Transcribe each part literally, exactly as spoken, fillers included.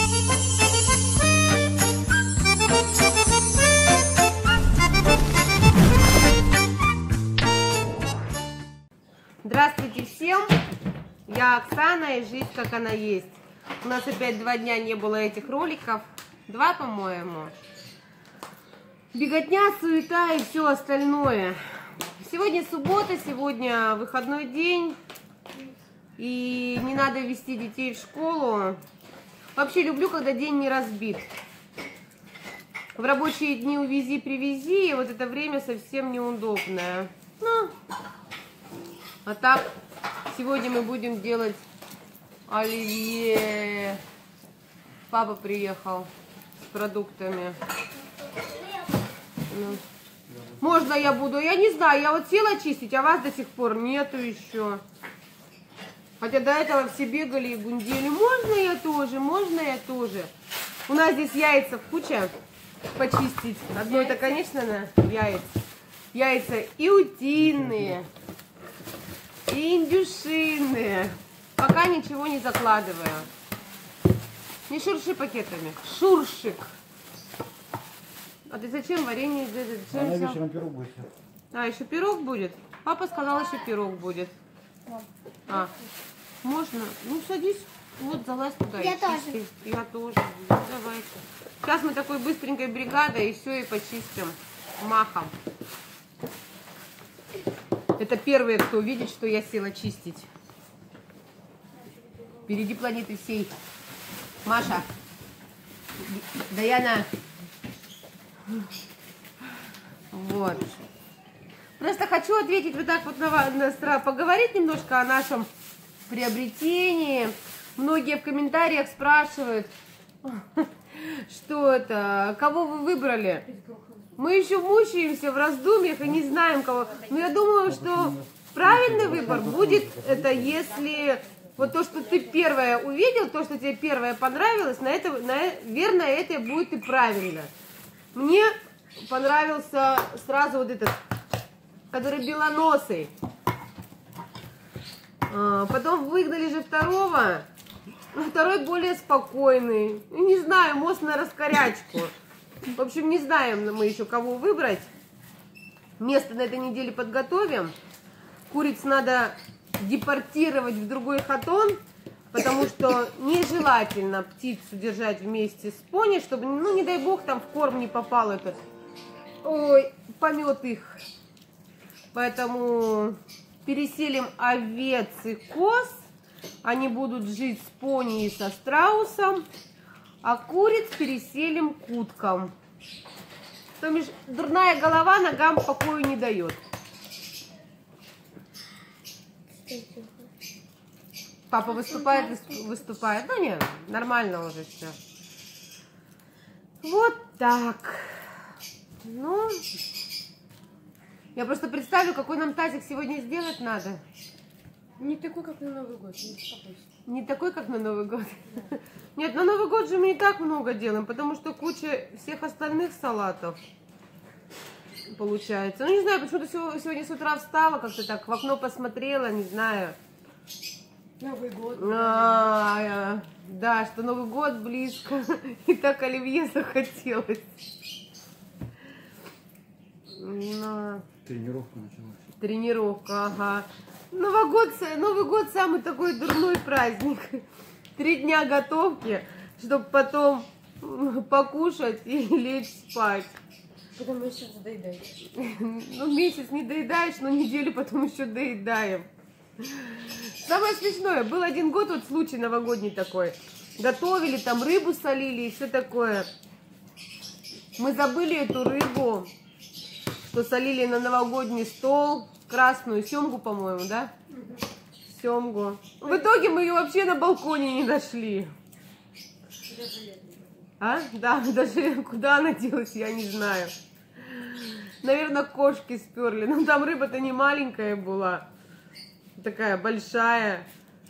Здравствуйте всем! Я Оксана, и жизнь как она есть. У нас опять два дня не было этих роликов. Два, по-моему. Беготня, суета и все остальное. Сегодня суббота, сегодня выходной день. И не надо вести детей в школу. Вообще люблю, когда день не разбит. В рабочие дни увези-привези, и вот это время совсем неудобное. Ну, а так, сегодня мы будем делать оливье. Папа приехал с продуктами. Ну. Можно я буду? Я не знаю, я вот села чистить, а вас до сих пор нету еще. Хотя до этого все бегали и гундели. Можно я тоже? Можно я тоже? У нас здесь яйца куча почистить. Одно это, конечно, на яйца. Яйца и утиные, и индюшиные. Пока ничего не закладываю. Не шурши пакетами. Шуршик. А ты зачем варенье? Зачем а вечером пирог будет. А, еще пирог будет? Папа сказал, еще пирог будет. А, можно? Ну, садись. Вот, залазь туда. Я и тоже. чисти. Я тоже. Давайте. Сейчас мы такой быстренькой бригадой и все, и почистим. Махом. Это первые, кто видит, что я села чистить. Впереди планеты всей. Маша. Даяна. Вот. Просто хочу ответить вот так вот на, на поговорить немножко о нашем приобретении. Многие в комментариях спрашивают, что это, кого вы выбрали. Мы еще мучаемся в раздумьях и не знаем кого. Но я думаю, что правильный выбор будет это, если вот то, что ты первое увидел, то, что тебе первое понравилось, на это, наверное, это будет и правильно. Мне понравился сразу вот этот, который белоносый. Потом выгнали же второго. Второй более спокойный. Не знаю, мост на раскорячку. В общем, не знаем мы еще, кого выбрать. Место на этой неделе подготовим. Куриц надо депортировать в другой хатон, потому что нежелательно птицу держать вместе с пони, чтобы, ну, не дай бог, там в корм не попал этот, ой, помет их. Поэтому переселим овец и коз. Они будут жить с пони и со страусом. А куриц переселим к уткам. То бишь, дурная голова ногам покою не дает. Папа выступает, выступает. Ну нет, нормально уже все. Вот так. Ну, я просто представлю, какой нам тазик сегодня сделать надо. Не такой, как на Новый год, не беспокойся. Не такой, как на Новый год. Нет, на Новый год же мы и так много делаем, потому что куча всех остальных салатов получается. Ну, не знаю, почему-то сегодня с утра встала, как-то так в окно посмотрела, не знаю. Новый год. А, да, что Новый год близко, и так оливье захотелось. Но... Тренировка началась. Тренировка, ага. Новый год, Новый год самый такой дурной праздник. Три дня готовки, чтобы потом покушать и лечь спать. Потом еще доедаешь. Ну, месяц не доедаешь, но неделю потом еще доедаем. Самое смешное, был один год, вот случай новогодний такой. Готовили, там рыбу солили и все такое. Мы забыли эту рыбу, что солили на новогодний стол. Красную семгу, по-моему, да? Семгу. В итоге мы ее вообще на балконе не нашли. А? Да, даже куда она делась, я не знаю. Наверное, кошки сперли. Но там рыба-то не маленькая была. Такая большая.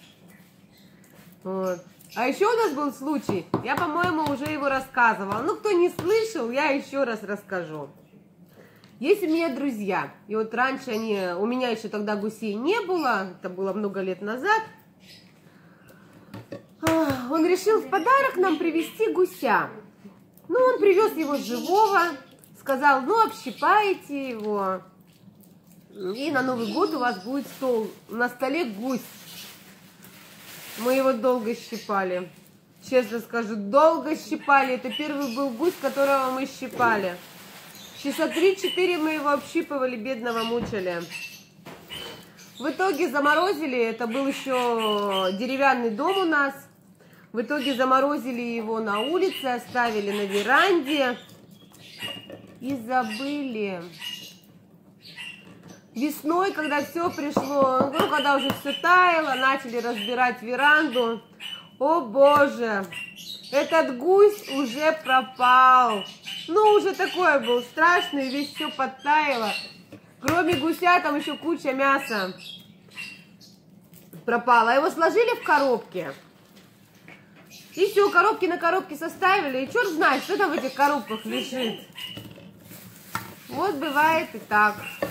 Вот. А еще у нас был случай, я, по-моему, уже его рассказывала. Ну, кто не слышал, я еще раз расскажу. Есть у меня друзья, и вот раньше они, у меня еще тогда гусей не было, это было много лет назад. он решил в подарок нам привезти гуся. Ну, он привез его живого, сказал, ну, общипаете его, и на Новый год у вас будет стол, на столе гусь. Мы его долго щипали. Честно скажу, долго щипали. Это первый был гусь, которого мы щипали. Часа три-четыре мы его общипывали, бедного мучили. В итоге заморозили, это был еще деревянный дом у нас. В итоге заморозили его на улице, оставили на веранде и забыли. Весной, когда все пришло, ну, когда уже все таяло, начали разбирать веранду. О боже, этот гусь уже пропал. Ну, уже такой был страшный, весь все подтаяло. Кроме гуся, там еще куча мяса пропала. Его сложили в коробке. И все, коробки на коробке составили. И черт знает, что там в этих коробках лежит. Вот бывает и так.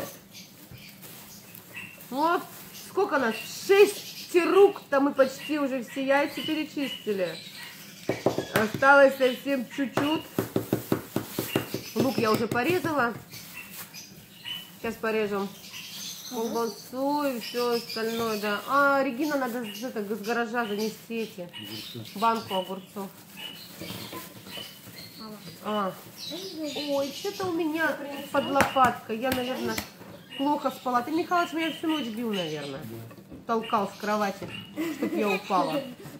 Вот, сколько нас? Шесть рук-то мы почти уже все яйца перечистили. Осталось совсем чуть-чуть. Лук я уже порезала. Сейчас порежем колбасу и все остальное, да. А, Регина, надо с, это, с гаража занести эти, банку огурцов. А. Ой, что-то у меня под лопаткой. Я, наверное, плохо спала. Ты, Михалыч, меня всю ночь бил, наверное. Толкал с кровати, чтобы я упала.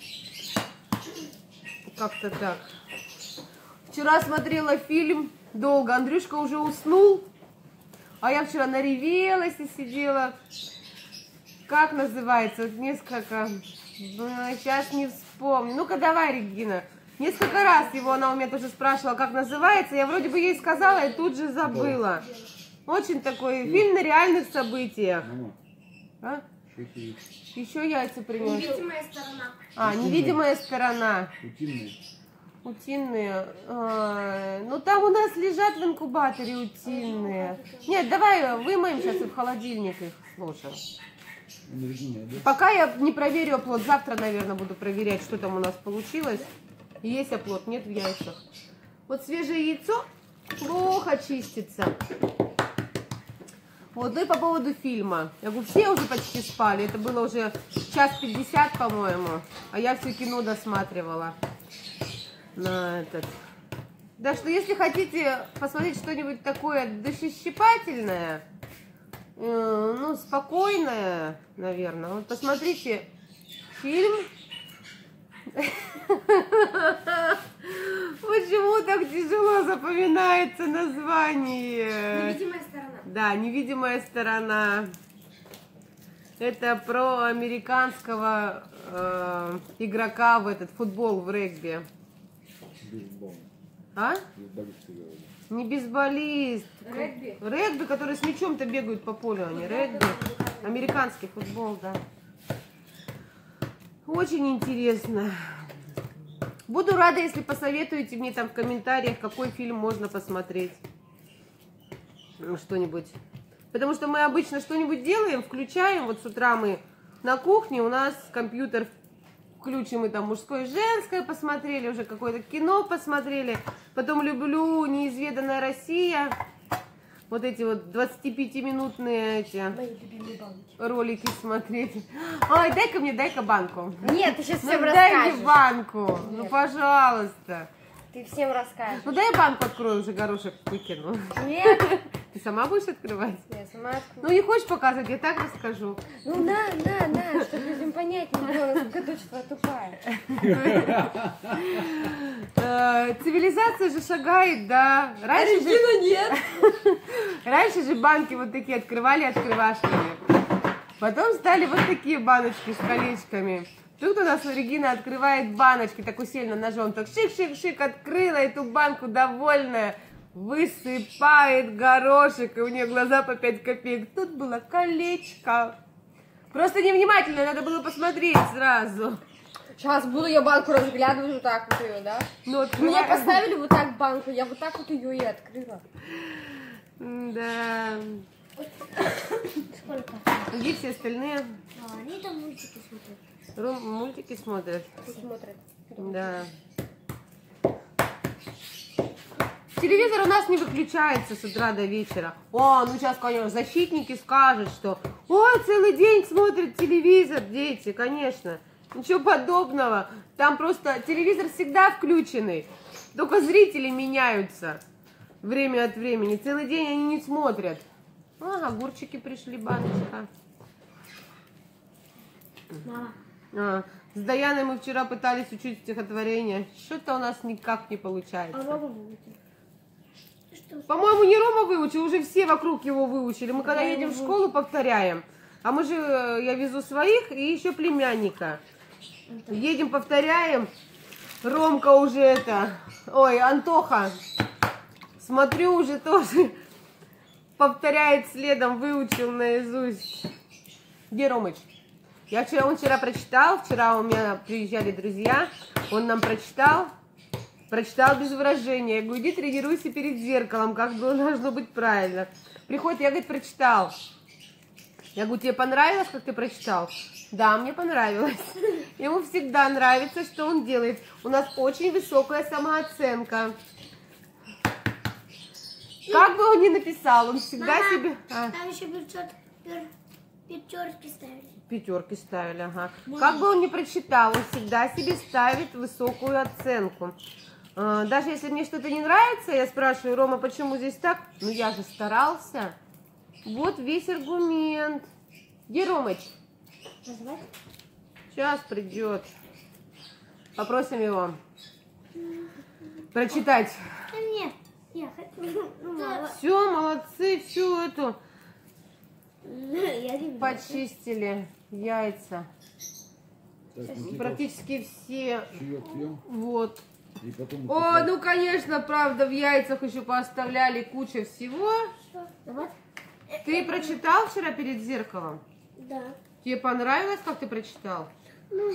Как-то так. Вчера смотрела фильм долго. Андрюшка уже уснул. А я вчера наревелась и сидела. Как называется? Вот несколько... Сейчас не вспомню. Ну-ка давай, Регина. Несколько раз его она у меня тоже спрашивала, как называется. Я вроде бы ей сказала и тут же забыла. Очень такой фильм на реальных событиях. А? Еще яйца принес. Невидимая сторона. А, невидимая сторона. Утиные. Утиные. А, ну там у нас лежат в инкубаторе утиные. Нет, давай вымоем сейчас и в холодильник их сложим. Пока я не проверю оплот. Завтра, наверное, буду проверять, что там у нас получилось. Есть оплот, нет в яйцах. Вот свежее яйцо плохо чистится. Вот, ну и по поводу фильма. Я говорю, все уже почти спали. Это было уже час пятьдесят, по-моему. А я все кино досматривала. На этот. Так что, если хотите посмотреть что-нибудь такое душещипательное, э, ну, спокойное, наверное, вот посмотрите фильм. Почему так тяжело запоминается название? Невидимая сторона. Да, невидимая сторона. Это про американского э, игрока в этот футбол, в регби. Бейсбол. А? Бейсболист, ты говоришь. Не бейсболист. Регби. Регби, которые с мячом-то бегают по полю, они регби. Американский футбол, да. Очень интересно. Буду рада, если посоветуете мне там в комментариях, какой фильм можно посмотреть. Что-нибудь. Потому что мы обычно что-нибудь делаем, включаем. Вот с утра мы на кухне, у нас компьютер включим, и там мужское и женское посмотрели, уже какое-то кино посмотрели. Потом люблю «Неизведанная Россия». Вот эти вот двадцатипятиминутные эти Мои любимые банки. ролики смотреть. Ой, дай-ка мне, дай-ка банку. Нет, ты сейчас Ну, всем дай мне расскажешь. банку. Ну, Нет. пожалуйста. Ты всем расскажешь. Ну, дай банку открою, уже горошек выкину. Нет, Ты сама будешь открывать? я сама открою. Ну, не хочешь показывать, я так расскажу. Ну на, на, на, чтобы людям понятнее было, насколько дочь твоя тупая. Э, Цивилизация же шагает, да. Раньше же, нет. раньше же банки вот такие открывали открывашками. Потом стали вот такие баночки с колечками. Тут у нас Регина открывает баночки, так усиленно ножом, так шик-шик-шик, открыла эту банку, довольная, высыпает горошек, и у нее глаза по пять копеек. Тут было колечко. Просто невнимательно, надо было посмотреть сразу. Сейчас буду я банку разглядывать вот так вот ее, да? Ну, Мне открывай. поставили вот так банку, я вот так вот ее и открыла. Да. Сколько? Где все остальные? Они там мультики смотрят. Ру- Мультики смотрят. Смотрят. Да. Телевизор у нас не выключается с утра до вечера. О, ну сейчас, конечно, защитники скажут, что ой, целый день смотрят телевизор, дети, конечно. Ничего подобного. Там просто телевизор всегда включенный. Только зрители меняются время от времени. Целый день они не смотрят. А, огурчики пришли, баночка. Мама. А, с Даяной мы вчера пытались учить стихотворение. Что-то у нас никак не А получается. Рома выучил. Что? По-моему, не Рома выучил, уже все вокруг его выучили. Мы когда Я едем в его школу, повторяем. А мы же, э, я везу своих и еще племянника. Едем, повторяем. Ромка уже это... Ой, Антоха. Смотрю, уже тоже повторяет следом, выучил наизусть. Где Ромыч? Я вчера, он вчера прочитал, вчера у меня приезжали друзья, он нам прочитал, прочитал без выражения. Я говорю, иди тренируйся перед зеркалом, как бы должно быть правильно. Приходит, я, говорит, прочитал. Я говорю, тебе понравилось, как ты прочитал? Да, мне понравилось. Ему всегда нравится, что он делает. У нас очень высокая самооценка. Как бы он ни написал, он всегда Мама, себе... А. Там еще пятьсот пер- пятерки ставили. Пятерки ставили, ага. Как бы он ни прочитал, он всегда себе ставит высокую оценку. А, даже если мне что-то не нравится, я спрашиваю, Рома, почему здесь так? Ну, я же старался. Вот весь аргумент. Где Ромыч? Назвать? Сейчас придет. Попросим его прочитать. Да нет, я хочу. Ну, мало. Все, молодцы, всю эту Я не почистили яйца. Так, Никита, Практически все. чаек пьем, Вот. и потом... О, ну конечно, правда, в яйцах еще пооставляли куча всего. Давай. Ты прочитал вчера перед зеркалом? Да. Тебе понравилось, как ты прочитал? Ну,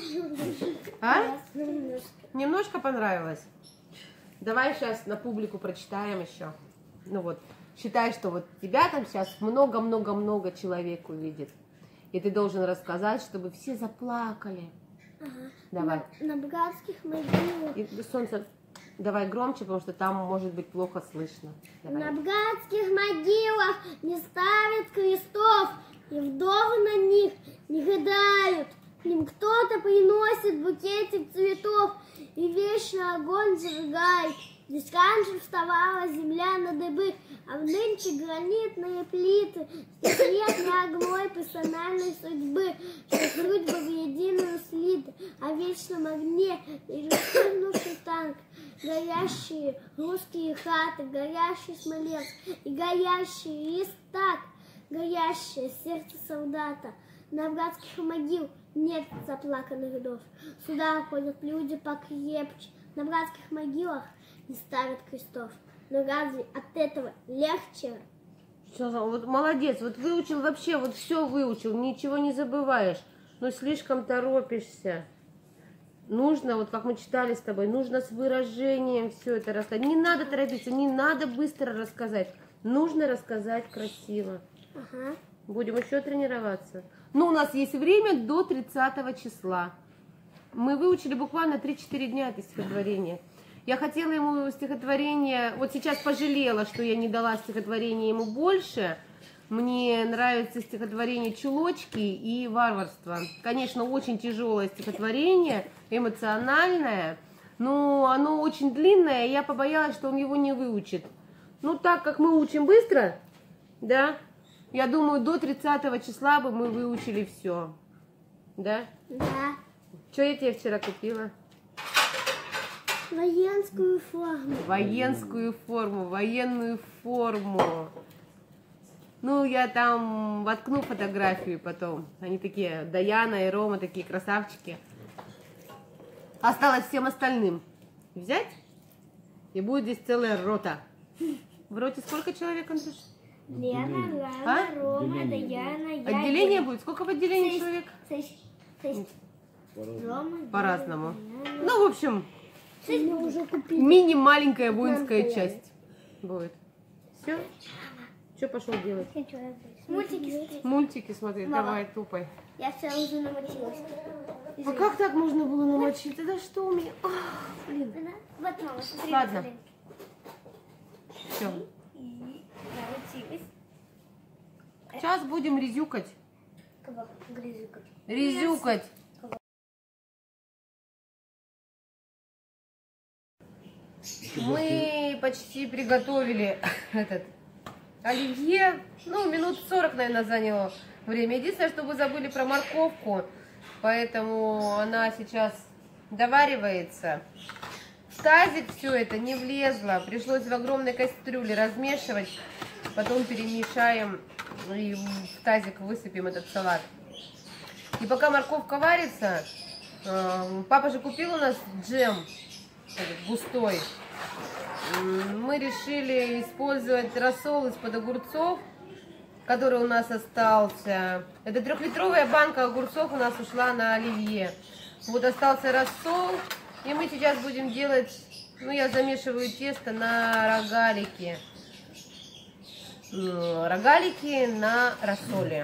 А? Немножко понравилось? Давай сейчас на публику прочитаем еще. Ну вот, считай, что вот тебя там сейчас много-много-много человек увидит. И ты должен рассказать, чтобы все заплакали. Давай. На братских могилах. И, солнце, давай громче, потому что там может быть плохо слышно. Давай. На братских могилах не ставят крестов, и вдовы на них не гадают. К ним кто-то приносит букетик цветов и вечно огонь зажигает. Здесь раньше вставала земля на дыбы, а в нынче гранитные плиты. Здесь нет ни одной персональной судьбы, что судьбы в единую слиты. О вечном огне и расстегнувший танк, горящие русские хаты, горящий Смоленск и горящий Рейхстаг, горящее сердце солдата. На братских могил нет заплаканных вдов. Сюда ходят люди покрепче. На братских могилах не ставят крестов. Но разве от этого легче? Что за- вот молодец, вот выучил вообще, вот все выучил, ничего не забываешь, но слишком торопишься. Нужно, вот как мы читали с тобой, нужно с выражением все это рассказать. Не надо торопиться, не надо быстро рассказать. Нужно рассказать красиво. Ага. Будем еще тренироваться. Но у нас есть время до тридцатого числа. Мы выучили буквально три-четыре дня это стихотворение. Я хотела ему стихотворение, вот сейчас пожалела, что я не дала стихотворение ему больше. Мне нравится стихотворение «Чулочки» и «Варварство». Конечно, очень тяжелое стихотворение, эмоциональное, но оно очень длинное, и я побоялась, что он его не выучит. Ну, так как мы учим быстро, да, я думаю, до тридцатого числа бы мы выучили все. Да? Да. Что я тебе вчера купила? Военскую форму. Военскую форму, военную форму. Ну, я там воткну фотографию потом. Они такие, Даяна и Рома, такие красавчики. Осталось всем остальным взять, и будет здесь целая рота. В роте сколько человек, Андрюш? Лена, А? Лана, Рома, Даяна, я. Отделение будет? Сколько в отделении Шесть. человек? Шесть. Шесть. Рома, По-разному. Даяна. Ну, в общем, Мы уже купили. мини-маленькая воинская часть будет. Все? Что пошел делать? Мультики смотреть. Мультики смотреть. Мама. Давай, тупай. Я вся уже намочилась. А как так можно было намочить? Да что у меня? Ах, блин. Вот, мама, смотри. Ладно. смотри. Все. И намочилась. Сейчас будем резюкать. Кого? Грызюкать. Резюкать. Мы почти приготовили этот оливье. Ну, минут сорок, наверное, заняло время. Единственное, что вы забыли про морковку, поэтому она сейчас доваривается. В тазик все это не влезло. Пришлось в огромной кастрюле размешивать. Потом перемешаем и в тазик высыпем этот салат. И пока морковка варится, папа же купил у нас джем этот густой. Мы решили использовать рассол из-под огурцов, который у нас остался. Это трехлитровая банка огурцов у нас ушла на оливье. Вот остался рассол, и мы сейчас будем делать, ну я замешиваю тесто на рогалики. Рогалики на рассоле.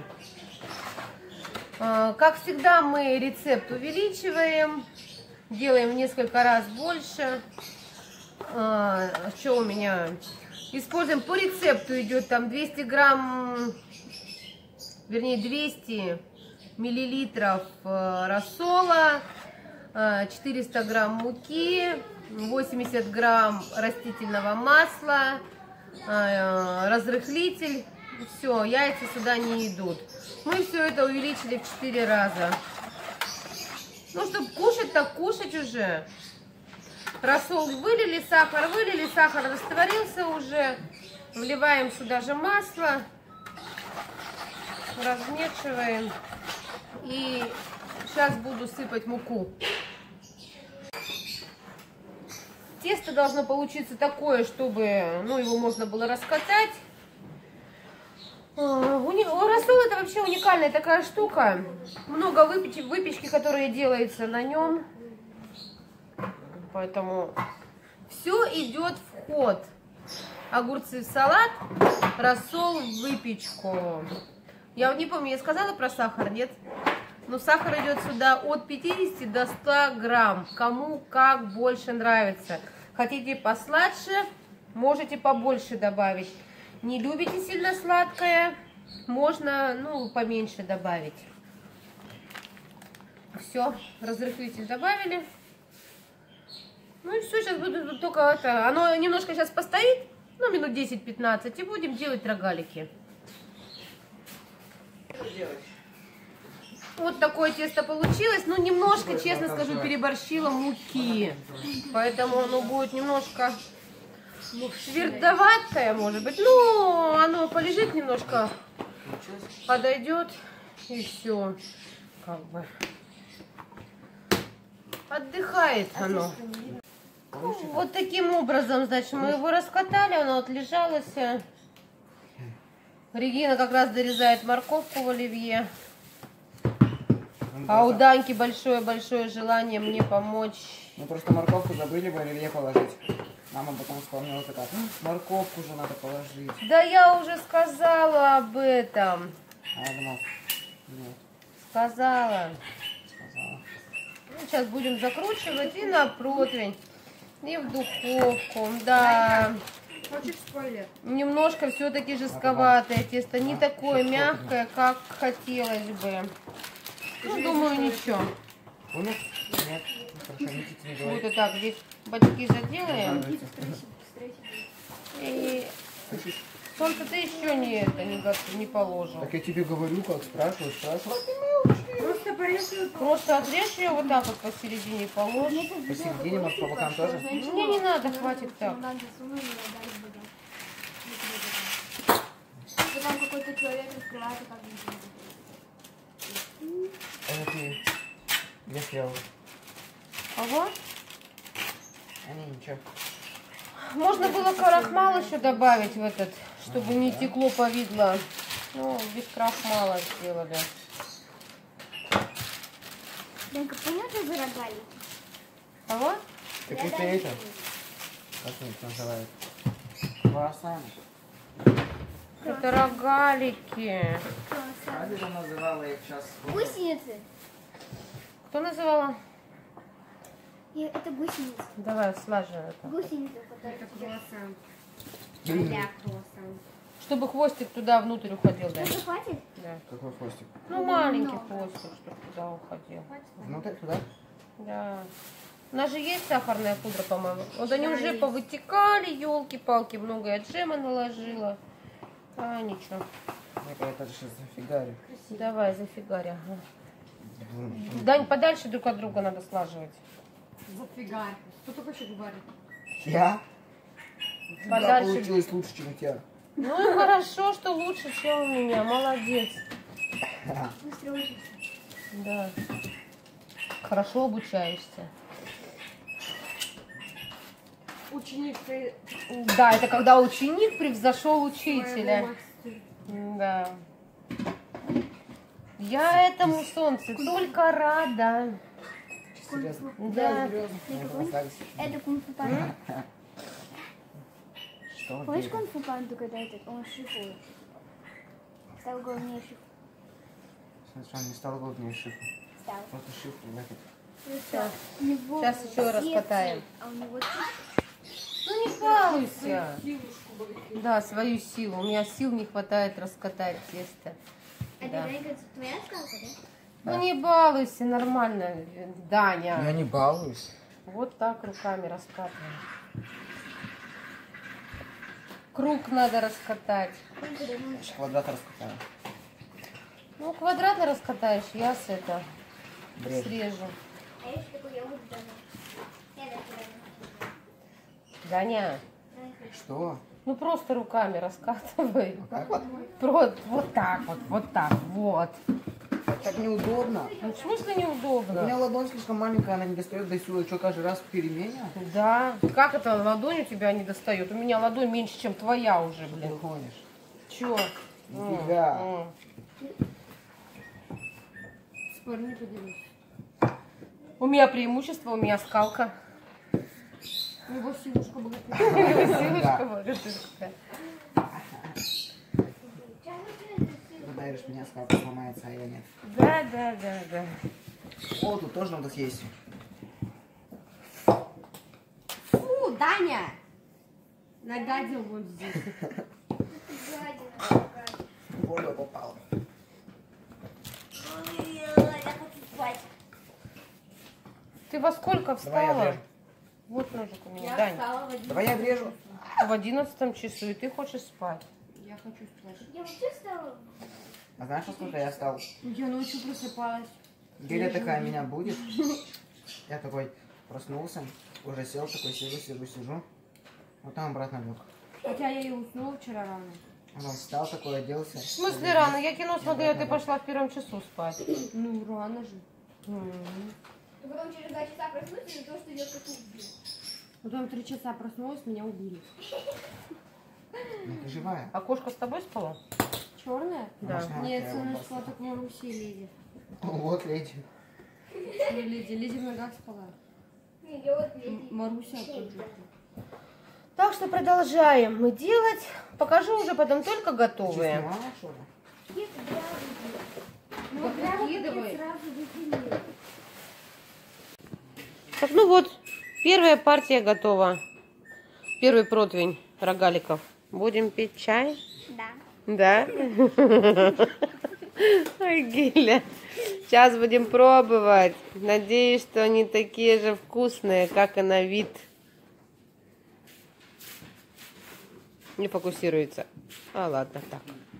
Как всегда, мы рецепт увеличиваем, делаем в несколько раз больше. Что у меня? Используем по рецепту, идет там двести грамм, вернее двести миллилитров рассола, четыреста грамм муки, восемьдесят грамм растительного масла, разрыхлитель. Все, яйца сюда не идут. Мы все это увеличили в четыре раза. Ну, чтобы кушать, так кушать уже. Рассол вылили, сахар вылили, сахар растворился уже. Вливаем сюда же масло. Размешиваем. И сейчас буду сыпать муку. Тесто должно получиться такое, чтобы, ну, его можно было раскатать. У рассола это вообще уникальная такая штука. Много выпечки, выпечки, которые делается на нем. Поэтому все идет в ход. Огурцы в салат, рассол в выпечку. Я не помню, я сказала про сахар, нет? Но сахар идет сюда от пятидесяти до ста грамм. Кому как больше нравится. Хотите посладше, можете побольше добавить. Не любите сильно сладкое, можно, ну, поменьше добавить. Все, разрыхлитель добавили. Ну и все, сейчас буду только это. Оно немножко сейчас постоит, ну, минут десять-пятнадцать, и будем делать рогалики. Вот такое тесто получилось. Ну, немножко, честно скажу, переборщила муки. Поэтому оно будет немножко твердоватое, может быть. Ну, оно полежит немножко, подойдет, и все. Как бы отдыхает оно. Вот таким образом, значит, мы его раскатали, оно отлежалось. Регина как раз дорезает морковку в оливье. А у Даньки большое-большое желание мне помочь. Мы просто морковку забыли в оливье положить. Мама потом вспомнила, такая: морковку же надо положить. Да я уже сказала об этом. А я думал, нет. Сказала. Сказала. Ну, сейчас будем закручивать и на противень, и в духовку. Да. Хочешь спойлер? Немножко все-таки жестковатое тесто, не такое мягкое, как хотелось бы. Ну, думаю, ничего. Понял? Нет. Хорошо, не не говори. Вот так, здесь бачки заделаем. И солнце ты еще не, это, не, готов- не положил. Так я тебе говорю, как спрашиваю, спрашиваю. Просто порежь. Просто отрежь ее вот так вот посередине положишь. Посередине, может, по бокам тоже? Мне не надо, хватит так. Потом какой-то человек открывает, как Это ты где съел? Ага. А не, ничего. Можно было крахмал еще добавить в этот, чтобы не текло повидло. Ну, без крахмала сделали. Ленка, понятно за рогалики? Ага. Так это это? Как это называют? Круассаны. Это рогалики. Як ти там називала їх зараз? Гусеницы. Кто называла? И это гусеницы. Давай, слажи это. Гусеницы, которые... Это круассан. М. Да, круассан. Чтобы хвостик туда внутрь уходил, да? Что, хватит? Да. Какой хвостик? Ну, маленький Много. хвостик, чтобы туда уходил. Внутрь туда? Да. У нас же есть сахарная пудра, по-моему. Вот они уже повытекали, елки-палки, много я джема наложила. А, ничего. Я это сейчас зафигарю. Давай, зафигарь, ага. Дань, подальше друг от друга надо слаживать. Зафигарь. Кто только еще говорит? Я? Да, Подальше. получилось лучше, чем у тебя. Ну и хорошо, что лучше, чем у меня. Молодец. Быстро учишься. Да. Хорошо обучаешься. Ученик ты Да, это когда ученик превзошел своего учителя. мастера. Да. Я этому солнцу только рада. Серьезно? Да. серьезно. Мы это остались. Это кунг-фу панда. Что? Помнишь Где? кунг-фу панду, когда этот, он шифует? Стал главнее шиф. Смотри, он не стал главнее шифу. Стал. Просто шифу в этот. Сейчас. У него Сейчас еще раз сердце, катаем. А у него чуть- Ну не балуйся. Силушку бы. Да, свою силу. У меня сил не хватает раскатать тесто. Это, Да. Данька, твоя сказка, да? Ну не балуйся, нормально, Я Даня. не балуюсь. Вот так руками раскатываем. Круг надо раскатать. Сколько давно? Квадрат раскатаю. Ну, квадратно раскатаешь, я с это Бред. срежу. А я еще такой, я буду давно. Я так давно. Даня, Что? ну просто руками раскатывай. Вот так вот? Про- вот так вот, вот так, вот. Так неудобно. Ну, в смысле У меня неудобно? ладонь слишком маленькая, она не достает до сюда. Что, каждый раз в перемене? Да. Как это ладонь у тебя не достает? У меня ладонь меньше, чем твоя уже, Ты блин. гонишь. Чё? Нифига. М, Спор не поделюсь. м. У меня преимущество, у меня скалка. У него силушка богатыря. Силушка богатырская. Ты даешь меня, скалка сломается, а я нет. Да, да, да, да. О, тут тоже надо съесть. Фу, Даня! Нагадил вот здесь. Гадина. В воду попал. Ой, я хочу спать. Ты во сколько Давай я встала? обрежу. Вот ножик у меня, Я Дань. встала в один. Давай я обрежу. В одиннадцатом часу, и ты хочешь спать. Я хочу спать. Я вообще встала. А знаешь, во сколько я встал? Я ночью просыпалась. Геля такая меня будет. Я такой проснулся, уже сел, такой сижу, сижу, сижу. Вот там обратно лег. Хотя я и уснула вчера рано. Потом встал такой, оделся. В смысле рано? Я кино смотрела, ты пошла в первом часу спать. Ну, рано же. М. И потом через два часа проснусь из-за того, что я коту убил. Потом три часа проснулась, меня убили. Ну ты живая. А кошка с тобой спала? Черная? Да. Может, она Нет, твоя солнышко, лопаста. так Маруси и Леди. Ну вот, леди. Не Леди, Леди в ногах спала. Не, я вот М- леди. Маруся тут же. Так что продолжаем мы делать. Покажу уже потом только Ты готовые. снимала, что ли? Нет, прямо. Ну, Прямо выкидывай. сразу выкинули. Так, ну вот, первая партия готова. Первый противень рогаликов. Будем пить чай? Да. Да? Ой, Гиля. Сейчас будем пробовать. Надеюсь, что они такие же вкусные, как и на вид. Не фокусируется. А, ладно, так.